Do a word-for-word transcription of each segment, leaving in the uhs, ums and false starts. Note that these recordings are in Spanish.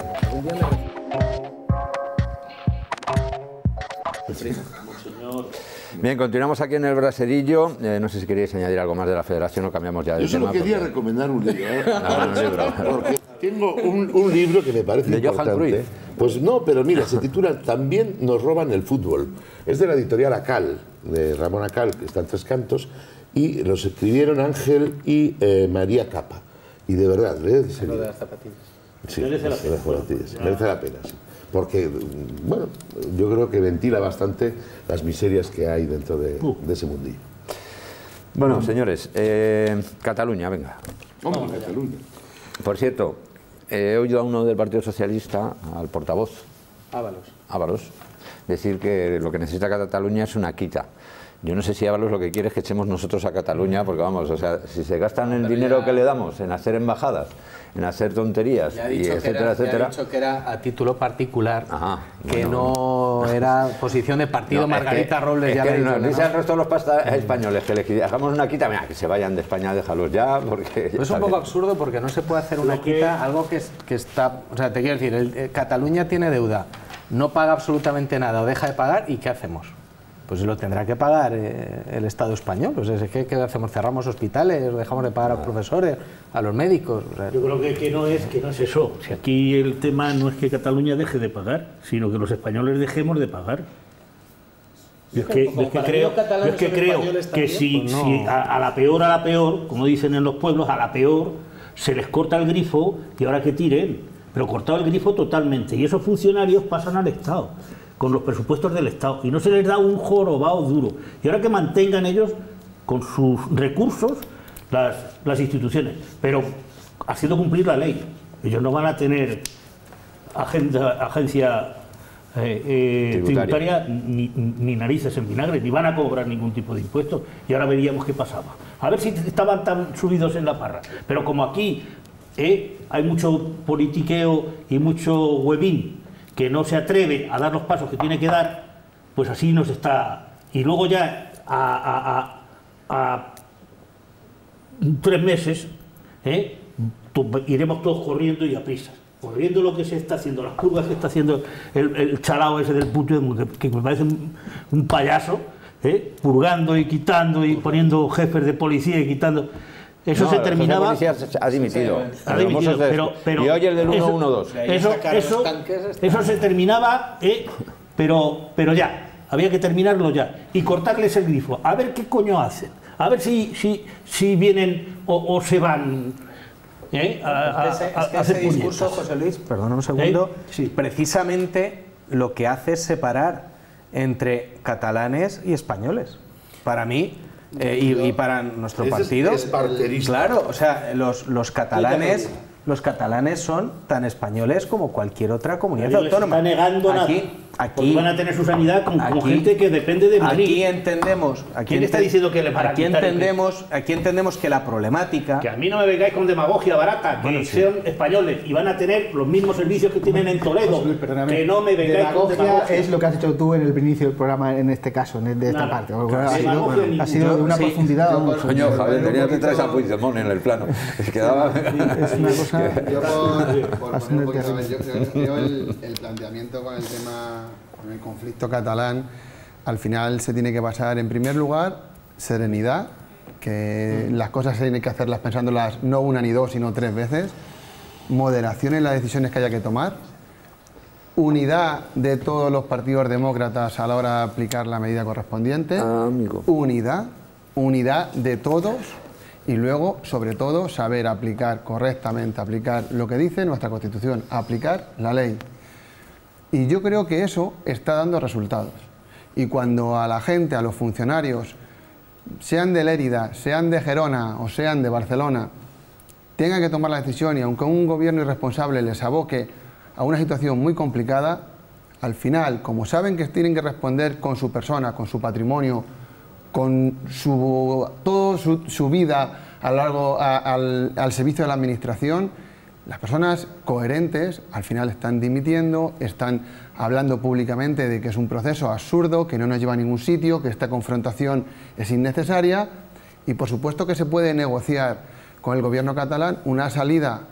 Bien, continuamos aquí en el Braserillo. Eh, no sé si queréis añadir algo más de la Federación o cambiamos ya de Yo tema. solo quería porque... recomendar un libro. ¿eh? Ah, un libro. Porque tengo un, un libro que me parece ¿De importante. Johan Cruyff? Pues no, pero mira, se titula También nos roban el fútbol. Es de la editorial Acal, de Ramón Acal, que está en Tres Cantos, y los escribieron Ángel y eh, María Capa. Y de verdad, leed ese libro. de las zapatillas. Sí, merece la pena. zapatillas, merece la pena, sí. Porque, bueno, yo creo que ventila bastante las miserias que hay dentro de, de ese mundillo. Bueno, señores, eh, Cataluña, venga. Vamos a Cataluña. Por cierto, eh, he oído a uno del Partido Socialista, al portavoz, Ábalos. Ábalos, decir que lo que necesita Cataluña es una quita. Yo no sé si Ábalos lo que quiere es que echemos nosotros a Cataluña, porque vamos, o sea, si se gastan el dinero que le damos en hacer embajadas, en hacer tonterías, y etcétera, era, etcétera. ha dicho que era a título particular, Ajá, que bueno, no bueno. era posición de partido. No, Margarita es que, Robles es ya que le ha dicho nos que dice no. al resto de los pasta españoles que les dejamos una quita, mira, que se vayan de España, déjalos ya, porque... Pero es un poco absurdo porque no se puede hacer una quita, algo que, es, que está... O sea, te quiero decir, el, el, Cataluña tiene deuda, no paga absolutamente nada o deja de pagar, ¿y qué hacemos? Pues lo tendrá que pagar eh, el Estado español. Pues es que, ¿qué hacemos? ¿Cerramos hospitales? ¿Dejamos de pagar a los profesores, a los médicos? O sea, yo creo que, que, no es, que no es eso. Si aquí el tema no es que Cataluña deje de pagar, sino que los españoles dejemos de pagar. Yo es que, yo es que creo, yo es que, creo que si, pues no. si a, a la peor, a la peor, como dicen en los pueblos, a la peor se les corta el grifo y ahora que tiren, pero cortado el grifo totalmente. Y esos funcionarios pasan al Estado, con los presupuestos del Estado, y no se les da un jorobado duro. Y ahora que mantengan ellos, con sus recursos, las, las instituciones, pero haciendo cumplir la ley. Ellos no van a tener agenda, agencia eh, eh, tributaria, tributaria ni, ni narices en vinagre, ni van a cobrar ningún tipo de impuestos, y ahora veríamos qué pasaba. A ver si estaban tan subidos en la parra. Pero como aquí eh, hay mucho politiqueo y mucho huevín, que no se atreve a dar los pasos que tiene que dar, pues así nos está... Y luego ya a, a, a, a tres meses eh, iremos todos corriendo y a prisas, corriendo lo que se está haciendo, las curvas que está haciendo el, el chalao ese del puto, que, que me parece un, un payaso, eh, purgando y quitando y poniendo jefes de policía y quitando... Eso no, se terminaba... ha dimitido. Ha dimitido, pero, pero... Y hoy el del uno uno dos. Eso, eso, eso se terminaba, eh, pero, pero ya. Había que terminarlo ya. Y cortarles el grifo. A ver qué coño hacen. A ver si, si, si vienen o, o se van... ¿eh? A, a, es que ese, a, es que a hacer ese discurso, puñetas. José Luis, perdona un segundo, ¿Eh? Sí. precisamente lo que hace es separar entre catalanes y españoles. Para mí... Eh, y, y para nuestro Ese partido, es parterista. claro, o sea, los, los catalanes, los catalanes son tan españoles como cualquier otra comunidad Nadie autónoma. Les está negando aquí, nada. Aquí van a tener su sanidad con, aquí, con gente que depende de Madrid. Aquí entendemos. Aquí ¿Quién está diciendo que le van a aquí quitar entendemos, aquí entendemos que la problemática. Que a mí no me vengáis con demagogia barata, que bueno, sí. sean españoles y van a tener los mismos servicios que tienen en Toledo. Luis, que no me vengáis con demagogia. Es lo que has hecho tú en el inicio del programa, en este caso, de esta Nada. parte. Ha sido, bueno, ha sido de una sí, profundidad. Yo, mucho. Coño, Javier, tenía que traer a Puigdemont en el plano. Es que daba... Es una cosa... Yo por, por poner un poquito, a ver, yo creo el, el planteamiento con el tema, con el conflicto catalán, al final se tiene que basar, en primer lugar, serenidad, que las cosas tienen que hacerlas pensándolas no una ni dos, sino tres veces, moderación en las decisiones que haya que tomar, unidad de todos los partidos demócratas a la hora de aplicar la medida correspondiente, ah, amigo. unidad, unidad de todos. Y luego, sobre todo, saber aplicar correctamente, aplicar lo que dice nuestra Constitución, aplicar la ley. Y yo creo que eso está dando resultados. Y cuando a la gente, a los funcionarios, sean de Lérida, sean de Gerona o sean de Barcelona, tengan que tomar la decisión y aunque un gobierno irresponsable les aboque a una situación muy complicada, al final, como saben que tienen que responder con su persona, con su patrimonio, con su, toda su, su vida a lo largo, a, al, al servicio de la administración, las personas coherentes al final están dimitiendo, están hablando públicamente de que es un proceso absurdo, que no nos lleva a ningún sitio, que esta confrontación es innecesaria y por supuesto que se puede negociar con el gobierno catalán una salida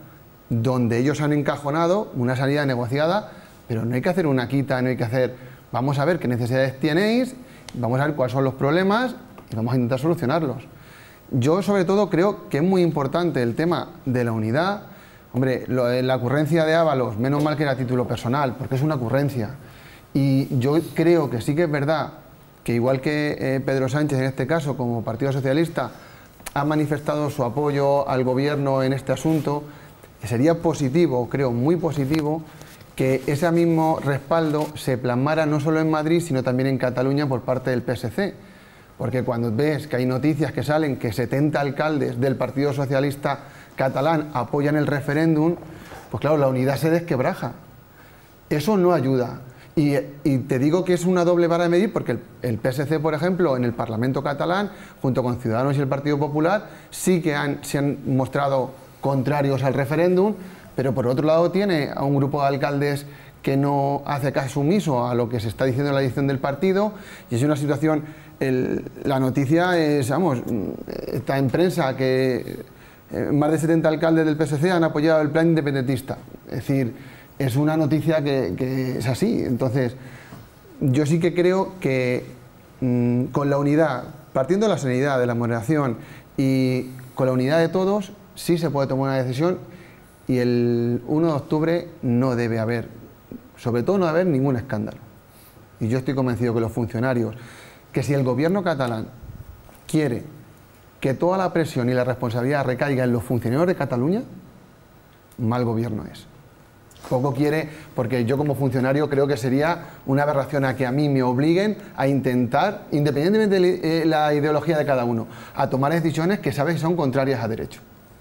donde ellos han encajonado una salida negociada, pero no hay que hacer una quita, no hay que hacer... Vamos a ver qué necesidades tenéis, vamos a ver cuáles son los problemas y vamos a intentar solucionarlos. Yo, sobre todo, creo que es muy importante el tema de la unidad. Hombre, lo de la ocurrencia de Ábalos, menos mal que era título personal, porque es una ocurrencia. Y yo creo que sí que es verdad que, igual que eh, Pedro Sánchez, en este caso, como Partido Socialista, ha manifestado su apoyo al gobierno en este asunto, sería positivo, creo muy positivo, que ese mismo respaldo se plasmara no solo en Madrid, sino también en Cataluña por parte del P S C. Porque cuando ves que hay noticias que salen que setenta alcaldes del Partido Socialista catalán apoyan el referéndum, pues claro, la unidad se desquebraja. Eso no ayuda. Y, y te digo que es una doble vara de medir, porque el, el P S C, por ejemplo, en el Parlamento catalán, junto con Ciudadanos y el Partido Popular, sí que han, se han mostrado contrarios al referéndum, pero por otro lado tiene a un grupo de alcaldes que no hace caso omiso a lo que se está diciendo en la edición del partido, y es una situación, el, la noticia es, vamos, está en prensa que eh, más de setenta alcaldes del P S C han apoyado el plan independentista. Es decir, es una noticia que, que es así. Entonces, yo sí que creo que mmm, con la unidad, partiendo de la serenidad, de la moderación y con la unidad de todos, sí se puede tomar una decisión, y el uno de octubre no debe haber, sobre todo no debe haber ningún escándalo. Y yo estoy convencido que los funcionarios, que si el gobierno catalán quiere que toda la presión y la responsabilidad recaiga en los funcionarios de Cataluña, mal gobierno es. Poco quiere, porque yo como funcionario creo que sería una aberración a que a mí me obliguen a intentar, independientemente de la ideología de cada uno, a tomar decisiones que sabes que son contrarias a derecho.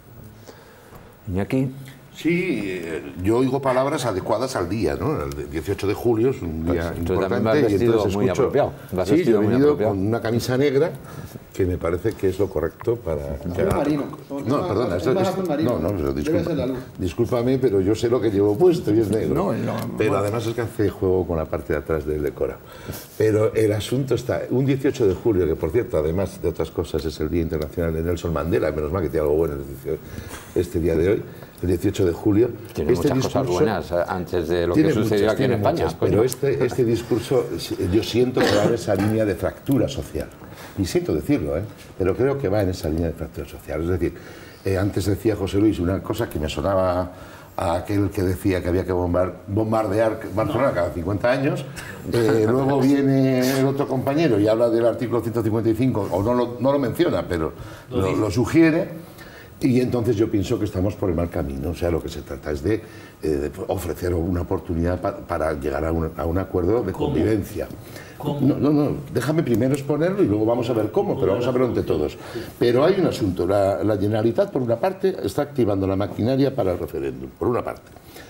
Iñaki. Sí, yo oigo palabras adecuadas al día, ¿no? El dieciocho de julio es un día pues, importante. Vas vestido y entonces muy escucho, apropiado. Vas sí, yo he muy venido apropiado. con una camisa negra, que me parece que es lo correcto para... Azul marino. No, perdona, esto, más esto, azul marino. no, no, pero Debe disculpa, ser la luz. discúlpame, pero yo sé lo que llevo puesto y es negro. No, no, pero no. además es que hace juego con la parte de atrás del decorado. Pero el asunto está, un dieciocho de julio, que por cierto, además de otras cosas, es el Día Internacional de Nelson Mandela, menos mal que tiene algo bueno este día de hoy, el dieciocho de julio. Tiene este muchas discurso, cosas buenas antes de lo que tiene sucedió muchas, aquí en tiene España. muchas, Pues pero no. este, este discurso yo siento que va en esa línea de fractura social. Y siento decirlo, ¿eh? Pero creo que va en esa línea de fractura social. Es decir, eh, antes decía José Luis una cosa que me sonaba a aquel que decía que había que bombar, bombardear Barcelona cada cincuenta años. Eh, luego viene el otro compañero y habla del artículo ciento cincuenta y cinco, o no lo, no lo menciona, pero lo, lo, lo sugiere. Y entonces yo pienso que estamos por el mal camino. O sea, lo que se trata es de, eh, de ofrecer una oportunidad pa, para llegar a un, a un acuerdo de ¿Cómo? convivencia. ¿Cómo? No, no, no, déjame primero exponerlo y luego vamos a ver cómo, pero vamos a verlo entre todos. Pero hay un asunto. La, la Generalitat, por una parte, está activando la maquinaria para el referéndum, por una parte.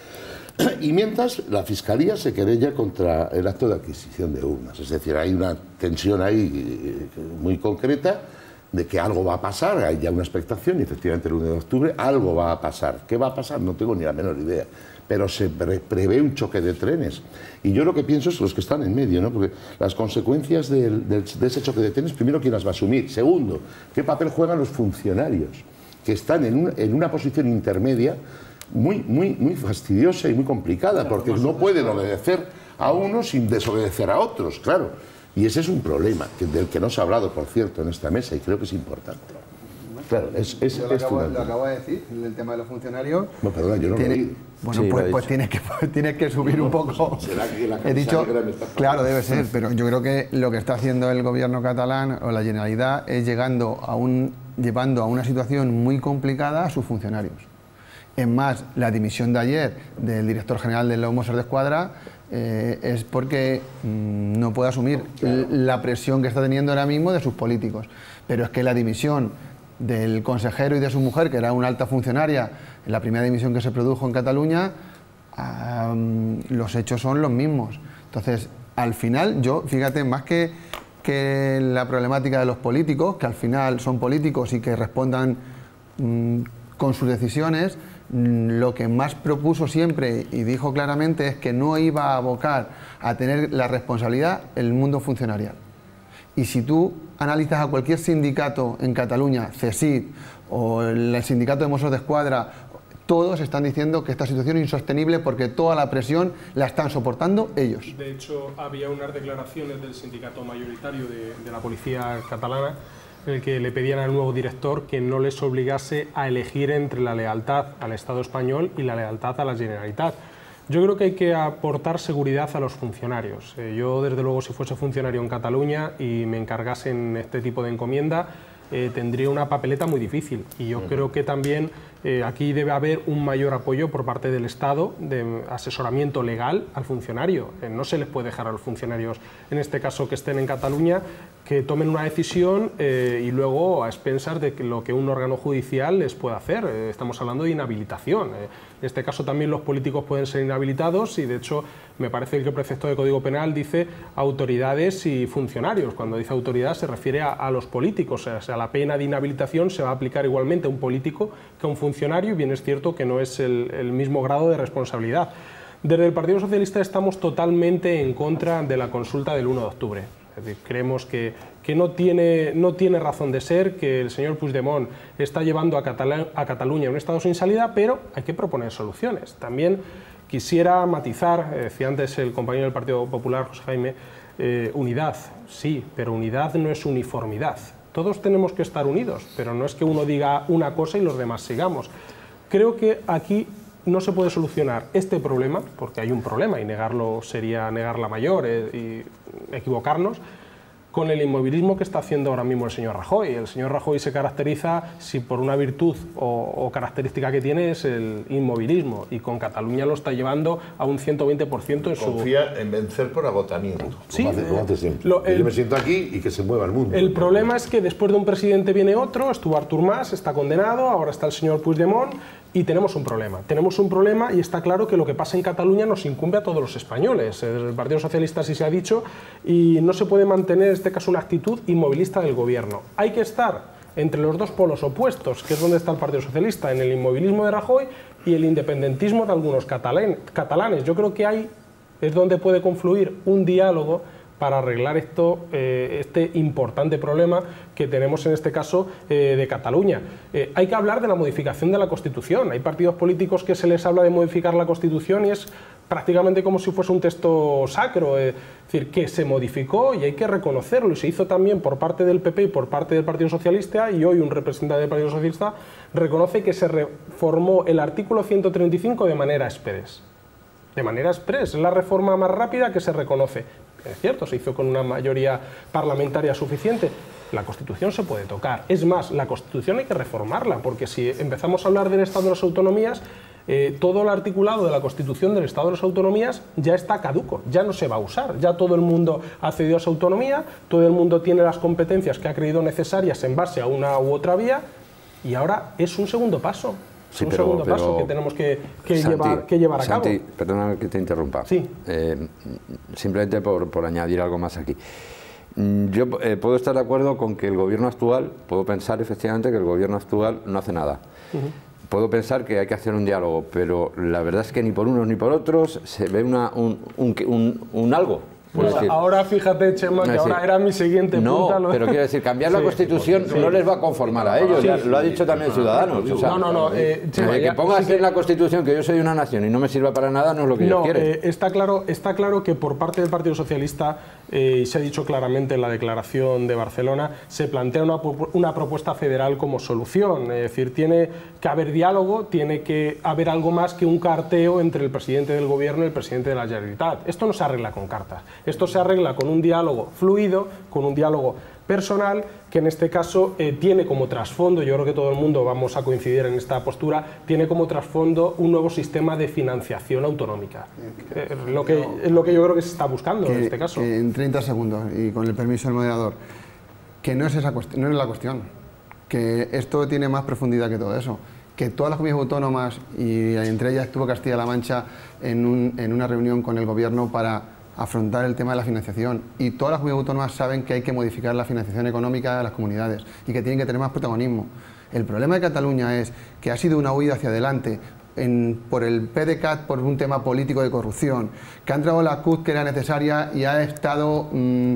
Y mientras, la Fiscalía se querella contra el acto de adquisición de urnas. Es decir, hay una tensión ahí muy concreta de que algo va a pasar, hay ya una expectación, y efectivamente el uno de octubre algo va a pasar. ¿Qué va a pasar? No tengo ni la menor idea. Pero se pre prevé un choque de trenes. Y yo lo que pienso es los que están en medio, ¿no? Porque las consecuencias del, del, de ese choque de trenes, primero, ¿quién las va a asumir? Segundo, ¿qué papel juegan los funcionarios? Que están en, un, en una posición intermedia muy, muy, muy fastidiosa y muy complicada, porque no pueden obedecer a unos sin desobedecer a otros, claro. Y ese es un problema que, del que no se ha hablado, por cierto, en esta mesa, y creo que es importante. Claro, es, es, yo lo, es acabo, fundamental. lo acabo de decir, el tema de los funcionarios. No, perdona, yo no tiene, lo he oído. Bueno, Sí, pues, lo he pues dicho. tienes, que, pues tienes que subir un poco. ¿Será que la He camisa dicho, negra me está faltando? claro, debe ser, pero yo creo que lo que está haciendo el gobierno catalán o la Generalitat es llegando a un, llevando a una situación muy complicada a sus funcionarios. Es más, la dimisión de ayer del director general de los Mossos d'Esquadra eh, es porque mmm, no puede asumir la presión que está teniendo ahora mismo de sus políticos. Pero es que la dimisión del consejero y de su mujer, que era una alta funcionaria, en la primera dimisión que se produjo en Cataluña, um, los hechos son los mismos. Entonces, al final, yo, fíjate, más que, que la problemática de los políticos, que al final son políticos y que respondan um, con sus decisiones, lo que más propuso siempre y dijo claramente es que no iba a abocar a tener la responsabilidad el mundo funcionarial. Y si tú analizas a cualquier sindicato en Cataluña, CESID o el sindicato de Mossos d'Esquadra, todos están diciendo que esta situación es insostenible porque toda la presión la están soportando ellos. De hecho, había unas declaraciones del sindicato mayoritario de, de la policía catalana en el que le pedían al nuevo director que no les obligase a elegir entre la lealtad al Estado español y la lealtad a la Generalitat. Yo creo que hay que aportar seguridad a los funcionarios. Eh, yo, desde luego, si fuese funcionario en Cataluña y me encargasen este tipo de encomienda, eh, tendría una papeleta muy difícil. Y yo uh-huh. creo que también eh, aquí debe haber un mayor apoyo por parte del Estado de asesoramiento legal al funcionario. Eh, no se les puede dejar a los funcionarios, en este caso que estén en Cataluña, que tomen una decisión eh, y luego a expensas de que lo que un órgano judicial les pueda hacer. Eh, estamos hablando de inhabilitación. Eh, en este caso también los políticos pueden ser inhabilitados y, de hecho, me parece que el precepto de Código Penal dice autoridades y funcionarios. Cuando dice autoridad se refiere a, a los políticos. O sea, la pena de inhabilitación se va a aplicar igualmente a un político que a un funcionario, y bien es cierto que no es el, el mismo grado de responsabilidad. Desde el Partido Socialista estamos totalmente en contra de la consulta del uno de octubre. Es decir, creemos que, que no, tiene, no tiene razón de ser, que el señor Puigdemont está llevando a, Catala a Cataluña a un estado sin salida, pero hay que proponer soluciones. También quisiera matizar, eh, decía antes el compañero del Partido Popular, José Jaime, eh, unidad, sí, pero unidad no es uniformidad. Todos tenemos que estar unidos, pero no es que uno diga una cosa y los demás sigamos. Creo que aquí no se puede solucionar este problema, porque hay un problema y negarlo sería negar la mayor eh, y equivocarnos, con el inmovilismo que está haciendo ahora mismo el señor Rajoy. El señor Rajoy se caracteriza, si por una virtud o, o característica que tiene, es el inmovilismo, y con Cataluña lo está llevando a un ciento veinte por ciento en su... Confía en vencer por agotamiento. Sí, como hace, como hace siempre. Lo, el, Yo me siento aquí y que se mueva el mundo. El problema es que después de un presidente viene otro, estuvo Artur Mas, está condenado, ahora está el señor Puigdemont, y tenemos un problema. Tenemos un problema y está claro que lo que pasa en Cataluña nos incumbe a todos los españoles. Desde el Partido Socialista así se ha dicho, y no se puede mantener en este caso una actitud inmovilista del gobierno. Hay que estar entre los dos polos opuestos, que es donde está el Partido Socialista, en el inmovilismo de Rajoy y el independentismo de algunos catalán, catalanes. Yo creo que ahí es donde puede confluir un diálogo para arreglar esto, eh, este importante problema que tenemos en este caso eh, de Cataluña. Eh, hay que hablar de la modificación de la Constitución. Hay partidos políticos que se les habla de modificar la Constitución y es prácticamente como si fuese un texto sacro, es decir, que se modificó y hay que reconocerlo, y se hizo también por parte del P P y por parte del Partido Socialista, y hoy un representante del Partido Socialista reconoce que se reformó el artículo ciento treinta y cinco de manera express. De manera express, es la reforma más rápida que se reconoce. Es cierto, se hizo con una mayoría parlamentaria suficiente. La Constitución se puede tocar. Es más, la Constitución hay que reformarla, porque si empezamos a hablar del Estado de las Autonomías, eh, todo el articulado de la Constitución del Estado de las Autonomías ya está caduco, ya no se va a usar. Ya todo el mundo ha cedido a su autonomía, todo el mundo tiene las competencias que ha creído necesarias en base a una u otra vía, y ahora es un segundo paso. Sí, un pero, segundo pero, paso que tenemos que, que, Santi, llevar, que llevar a cabo. Santi, perdona que te interrumpa. Sí. Eh, simplemente por, por añadir algo más aquí. Yo eh, puedo estar de acuerdo con que el gobierno actual, puedo pensar efectivamente que el gobierno actual no hace nada. Uh-huh. Puedo pensar que hay que hacer un diálogo, pero la verdad es que ni por unos ni por otros se ve una, un, un, un, un algo. Pues ahora fíjate, Chema, que decir, ahora era mi siguiente no, punta. No, pero quiero decir, cambiar sí, la Constitución sí, no les va a conformar a ellos, sí, ya, lo ha dicho también Ciudadanos. O sea, no, no, no. Eh, Chema, que ya, pongas sí en la Constitución que yo soy una nación y no me sirva para nada no es lo que no, ellos quieren. Eh, está, claro, está claro que por parte del Partido Socialista, eh, y se ha dicho claramente en la declaración de Barcelona, se plantea una, una propuesta federal como solución. Es decir, tiene que haber diálogo, tiene que haber algo más que un carteo entre el presidente del gobierno y el presidente de la Generalitat. Esto no se arregla con cartas, esto se arregla con con un diálogo fluido, con un diálogo personal, que en este caso eh, tiene como trasfondo, yo creo que todo el mundo vamos a coincidir en esta postura, tiene como trasfondo un nuevo sistema de financiación autonómica. Eh, lo que, es lo que yo creo que se está buscando que, en este caso. Que en treinta segundos, y con el permiso del moderador, que no es, esa cuestión, no es la cuestión, que esto tiene más profundidad que todo eso. Que todas las comunidades autónomas, y entre ellas estuvo Castilla-La Mancha en, un, en una reunión con el gobierno para afrontar el tema de la financiación, y todas las comunidades autónomas saben que hay que modificar la financiación económica de las comunidades y que tienen que tener más protagonismo. El problema de Cataluña es que ha sido una huida hacia adelante en, por el P D C A T, por un tema político de corrupción, que ha entrado la C U T que era necesaria y ha estado mmm,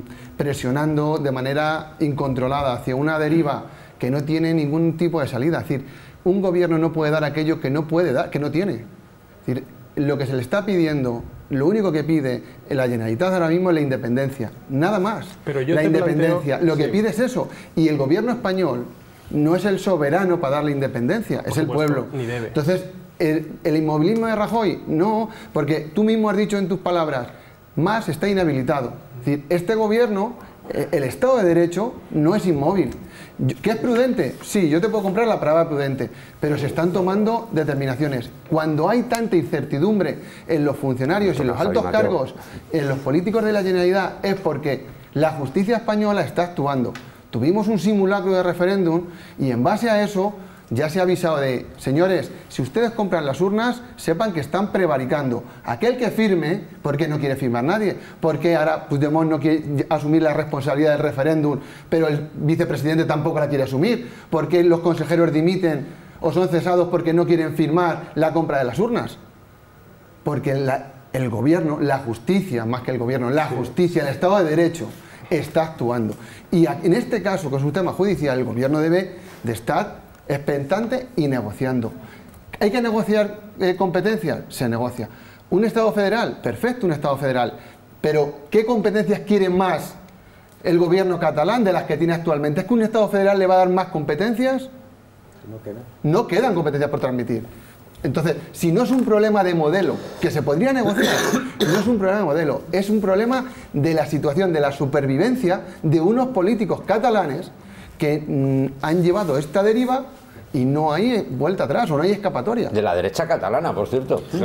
presionando de manera incontrolada hacia una deriva que no tiene ningún tipo de salida. Es decir, un gobierno no puede dar aquello que no puede dar, que no tiene. Es decir, lo que se le está pidiendo, lo único que pide la Generalitat ahora mismo es la independencia, nada más. Pero yo la te independencia, planteo, lo que sí. pide es eso. Y el gobierno español no es el soberano para dar la independencia, Por es el supuesto, pueblo. ni debe. Entonces, el, el inmovilismo de Rajoy, no, porque tú mismo has dicho en tus palabras, Mas está inhabilitado. Es decir, este gobierno, eh, el Estado de Derecho no es inmóvil. ¿Qué es prudente? Sí, yo te puedo comprar la palabra prudente, pero se están tomando determinaciones. Cuando hay tanta incertidumbre en los funcionarios y en los altos cargos, en los políticos de la Generalitat, es porque la justicia española está actuando. Tuvimos un simulacro de referéndum y en base a eso ya se ha avisado de, señores, si ustedes compran las urnas, sepan que están prevaricando. Aquel que firme, ¿por qué no quiere firmar nadie? Porque ahora Puigdemont no quiere asumir la responsabilidad del referéndum, pero el vicepresidente tampoco la quiere asumir? ¿Por qué los consejeros dimiten o son cesados porque no quieren firmar la compra de las urnas? Porque la, el gobierno, la justicia, más que el gobierno, la justicia, el Estado de Derecho, está actuando. Y en este caso, que es un tema judicial, el gobierno debe de estar expectante y negociando. ¿Hay que negociar eh, competencias? Se negocia. ¿Un Estado federal? Perfecto, un Estado federal. Pero, ¿qué competencias quiere más el gobierno catalán de las que tiene actualmente? ¿Es que un Estado federal le va a dar más competencias? No queda. No quedan competencias por transmitir. Entonces, si no es un problema de modelo, que se podría negociar, no es un problema de modelo, es un problema de la situación, de la supervivencia de unos políticos catalanes que mmm, han llevado esta deriva y no hay vuelta atrás o no hay escapatoria. De la derecha catalana, por cierto. Sí.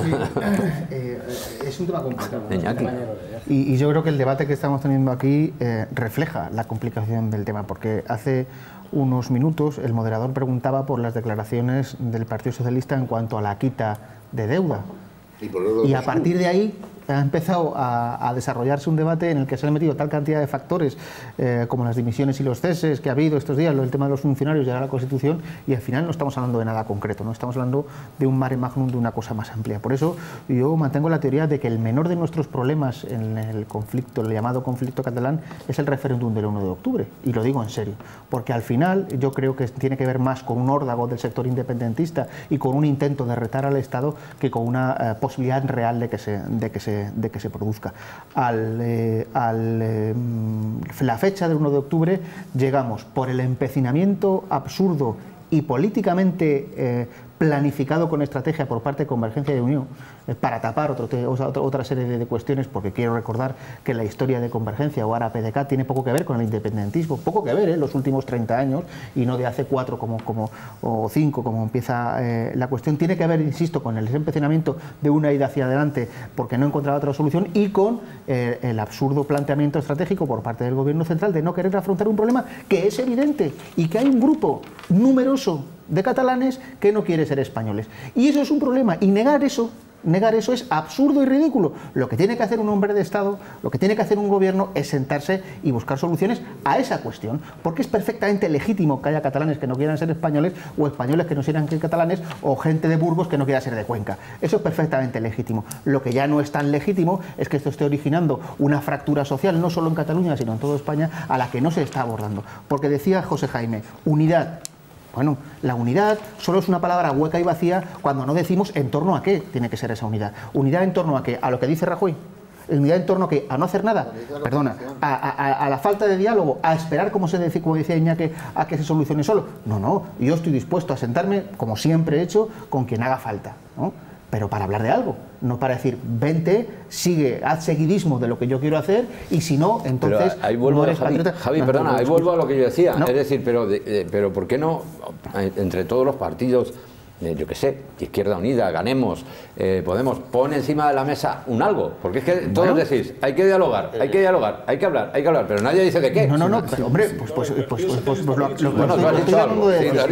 eh, es un tema complicado. Y, y yo creo que el debate que estamos teniendo aquí eh, refleja la complicación del tema, porque hace unos minutos el moderador preguntaba por las declaraciones del Partido Socialista en cuanto a la quita de deuda. Y, y a partir de ahí ha empezado a, a desarrollarse un debate en el que se han metido tal cantidad de factores eh, como las dimisiones y los ceses que ha habido estos días, el tema de los funcionarios y ahora la Constitución, y al final no estamos hablando de nada concreto, no estamos hablando de un mare magnum, de una cosa más amplia. Por eso yo mantengo la teoría de que el menor de nuestros problemas en el conflicto, el llamado conflicto catalán, es el referéndum del uno de octubre, y lo digo en serio, porque al final yo creo que tiene que ver más con un órdago del sector independentista y con un intento de retar al Estado que con una eh, posibilidad real de que se, de que se de que se produzca. Al, eh, al eh, la fecha del uno de octubre llegamos por el empecinamiento absurdo y políticamente eh, planificado con estrategia por parte de Convergencia y Unión eh, para tapar otro te, otra, otra serie de, de cuestiones, porque quiero recordar que la historia de Convergencia o ahora P D K tiene poco que ver con el independentismo, poco que ver en eh, los últimos treinta años y no de hace cuatro como, como, o cinco como empieza eh, la cuestión. Tiene que ver, insisto, con el empecinamiento de una ida hacia adelante porque no encontraba otra solución y con eh, el absurdo planteamiento estratégico por parte del gobierno central de no querer afrontar un problema que es evidente y que hay un grupo numeroso de catalanes que no quiere ser españoles. Y eso es un problema. Y negar eso, negar eso es absurdo y ridículo. Lo que tiene que hacer un hombre de Estado, lo que tiene que hacer un gobierno es sentarse y buscar soluciones a esa cuestión. Porque es perfectamente legítimo que haya catalanes que no quieran ser españoles o españoles que no quieran ser catalanes o gente de Burgos que no quiera ser de Cuenca. Eso es perfectamente legítimo. Lo que ya no es tan legítimo es que esto esté originando una fractura social, no solo en Cataluña, sino en toda España, a la que no se está abordando. Porque decía José Jaime, unidad. Bueno, la unidad solo es una palabra hueca y vacía cuando no decimos en torno a qué tiene que ser esa unidad. ¿Unidad en torno a qué? ¿A lo que dice Rajoy? ¿Unidad en torno a qué? ¿A no hacer nada? Perdona, a, a, a la falta de diálogo, a esperar, como, se decía, como decía Iñaki, a que se solucione solo. No, no, yo estoy dispuesto a sentarme, como siempre he hecho, con quien haga falta, ¿no? Pero para hablar de algo, no para decir, vente, sigue, haz seguidismo de lo que yo quiero hacer y si no, entonces pero ahí vuelvo no eres a Javi, patriota. Javi, no, perdona, no, ahí vuelvo a lo que yo decía, no. Es decir, pero, de, de, pero ¿por qué no, entre todos los partidos, eh, yo qué sé, Izquierda Unida, Ganemos, eh, Podemos, pone encima de la mesa un algo? Porque es que todos bueno. decís, hay que dialogar, hay que dialogar, hay que hablar, hay que hablar, pero nadie dice de qué. No, no, no, pero, hombre, pues, pues, pues, pues, pues, pues lo, lo, bueno, lo, lo estoy hablando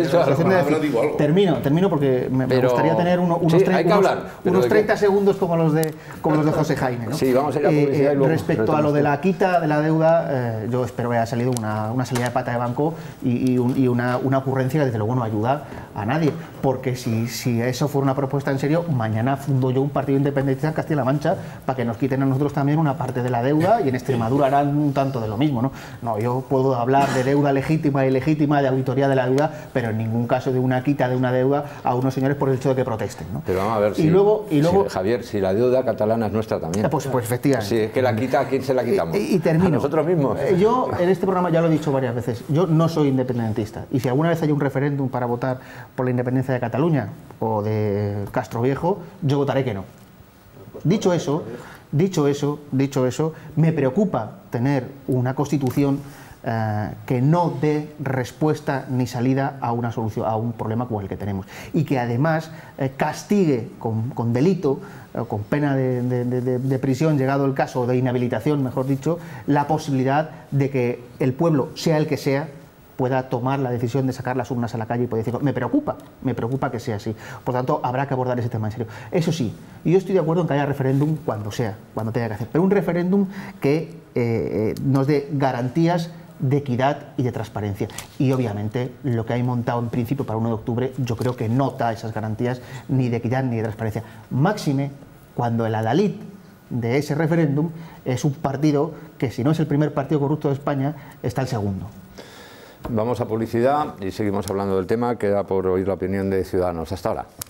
de... Termino, termino porque me, pero, me gustaría tener uno, unos, sí, tre unos, hablar, unos treinta que... segundos como los de como los de José Jaime, ¿no? Sí, vamos a ir a publicidad eh, y luego respecto a lo de la quita de la deuda, eh, yo espero que haya salido una, una salida de pata de banco y, y, un, y una, una ocurrencia que desde luego no ayuda a nadie, porque si, si eso fuera una propuesta en serio, mañana fundo yo un partido independentista en Castilla-La Mancha para que nos quiten a nosotros también una parte de la deuda, y en Extremadura harán un tanto de lo mismo, ¿no? No, yo puedo hablar de deuda legítima y ilegítima, de auditoría de la deuda, pero en ningún caso de una quita de una deuda a unos señores por el hecho de que protesten, ¿no? Pero vamos a ver, y si, luego, y luego, si, Javier, si la deuda catalana es nuestra también. Pues, pues efectivamente. Si es que la quita, ¿a quién se la quitamos? Y, y termino. A nosotros mismos. Yo en este programa ya lo he dicho varias veces, yo no soy independentista, y si alguna vez hay un referéndum para votar por la independencia de Cataluña o de Castro Viejo, yo votaré que no. Dicho eso, dicho eso, dicho eso, me preocupa tener una Constitución eh, que no dé respuesta ni salida a una solución, a un problema como el que tenemos, y que además eh, castigue con, con delito, eh, con pena de, de, de, de prisión, llegado el caso, de inhabilitación, mejor dicho, la posibilidad de que el pueblo, sea el que sea, pueda tomar la decisión de sacar las urnas a la calle y poder decir, me preocupa, me preocupa que sea así. Por tanto, habrá que abordar ese tema en serio. Eso sí, yo estoy de acuerdo en que haya referéndum cuando sea, cuando tenga que hacer, pero un referéndum que eh, nos dé garantías de equidad y de transparencia. Y obviamente lo que hay montado en principio para el uno de octubre, yo creo que no da esas garantías ni de equidad ni de transparencia. Máxime cuando el adalid de ese referéndum es un partido que, si no es el primer partido corrupto de España, está el segundo. Vamos a publicidad y seguimos hablando del tema. Queda por oír la opinión de Ciudadanos. Hasta ahora.